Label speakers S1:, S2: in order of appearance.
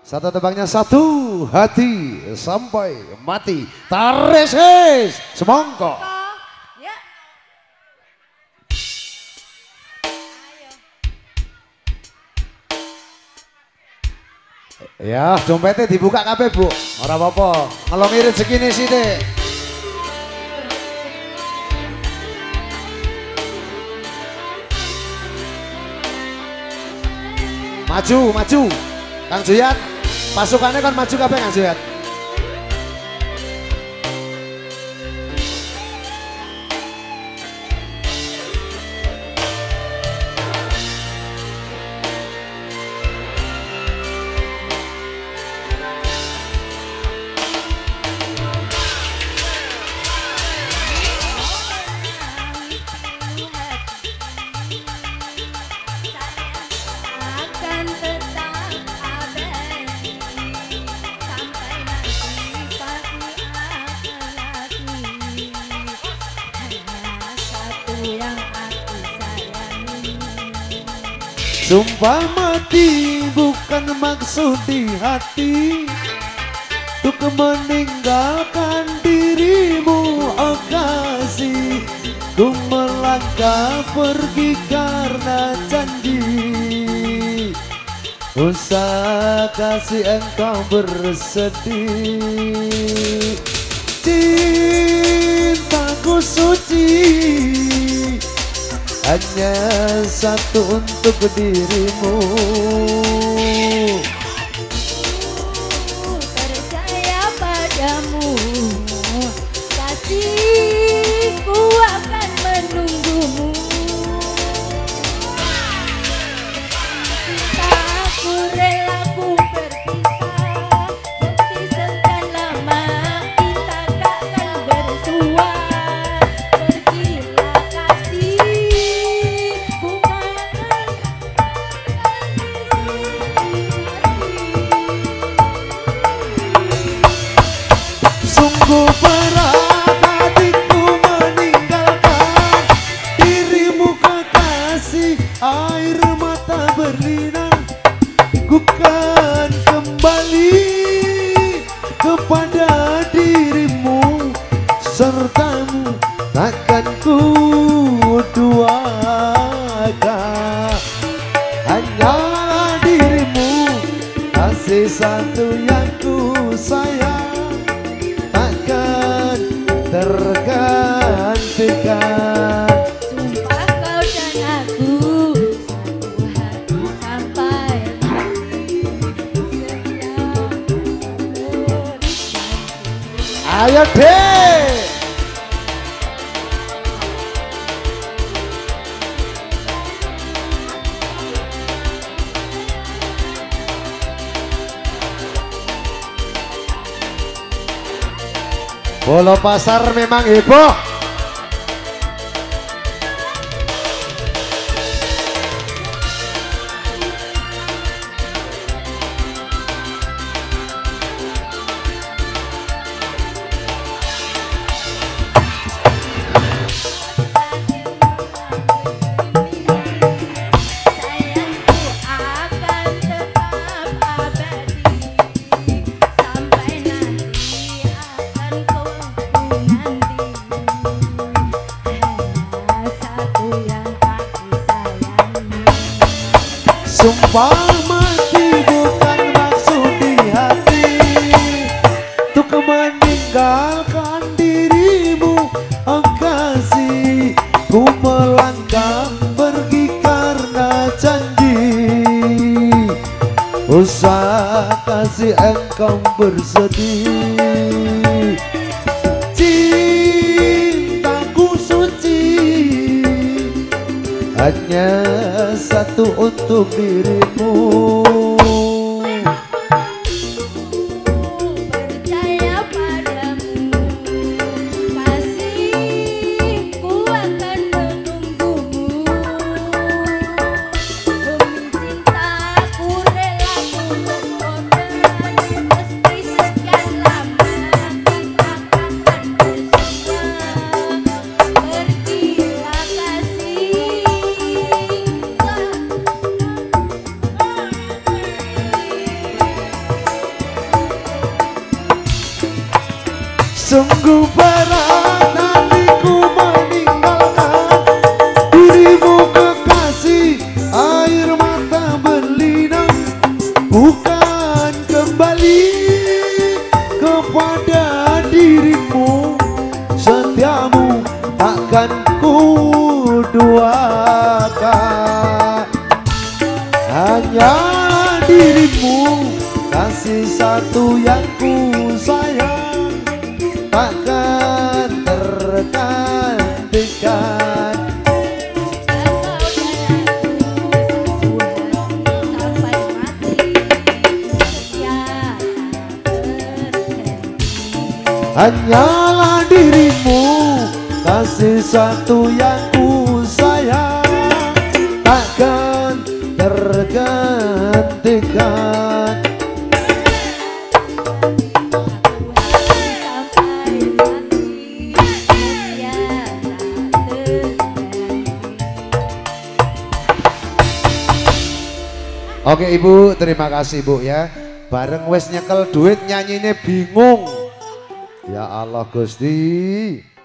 S1: Satu tebangnya satu hati sampai mati. Tareses semongko.
S2: Ya.
S1: Ya, dompetnya dibuka kabeh, Bu. Ora apa-apa. Ngelongi rezekine sithik. Maju, maju. Kang Juyat, pasukannya kan maju kabeh Kang Juyat. Sumpah mati bukan maksud di hati untuk meninggalkan dirimu, oh kasih. Ku melangkah pergi karena janji, usah kasih engkau bersedih. Cintaku suci hanya satu untuk dirimu.
S2: Percaya padamu, kasihku akan menunggumu. Cintaku rela ku berpisah, meski sekian lama kita takkan bersua. Pergilah kasih.
S1: Sungguh berat hatiku meninggalkan dirimu kekasih, air mata berlinang. Ku kan kembali kepada dirimu, sertamu takkan ku duakan. Hanya dirimu, kasih satu yang ku sayang, tergantikan.
S2: Sumpah kau dan aku, satu hati sampai mati.
S1: Ayo deh. Bola pasar memang heboh. Sumpah mati bukan maksud di hati untuk meninggalkan dirimu, oh kasih. Ku melangkah pergi karena janji, usah kasih engkau bersedih. Cintaku suci hanya satu untuk dirimu.
S2: Percaya padamu, kasihku akan menunggumu. Demi cintaku rela ku berkorban, meski sekian lama kita akan bersua. Pergilah kasih.
S1: Sungguh berat hatiku meninggalkan dirimu kekasih, air mata berlinang, bukan kembali kepada dirimu. Setiamu takkan ku duakan, hanya dirimu kasih satu yang ku sayang, takkan tergantikan. Hanyalah dirimu kasih satu yang ku sayang, takkan tergantikan. Oke Ibu, terima kasih Bu ya. Bareng wes nyekel duit nyanyine bingung. Ya Allah Gusti.